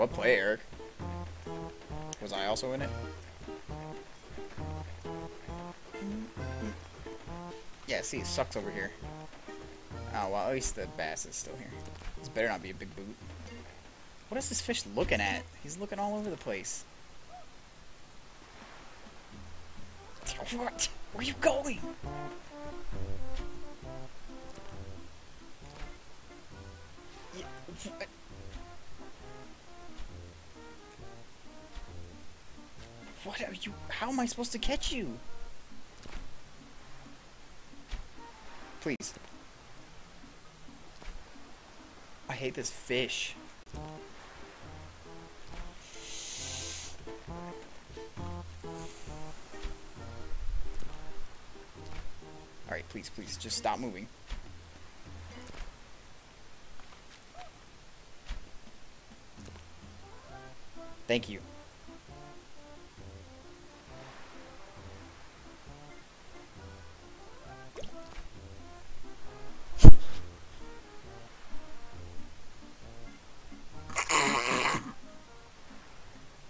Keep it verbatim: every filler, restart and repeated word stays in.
what play, Eric? Was I also in it? Yeah, see, it sucks over here. Oh, well, at least the bass is still here. This better not be a big boot. What is this fish looking at? He's looking all over the place. What? Where are you going? Yeah, what? What are you? How am I supposed to catch you? Please. I hate this fish. Alright, please, please, just stop moving. Thank you.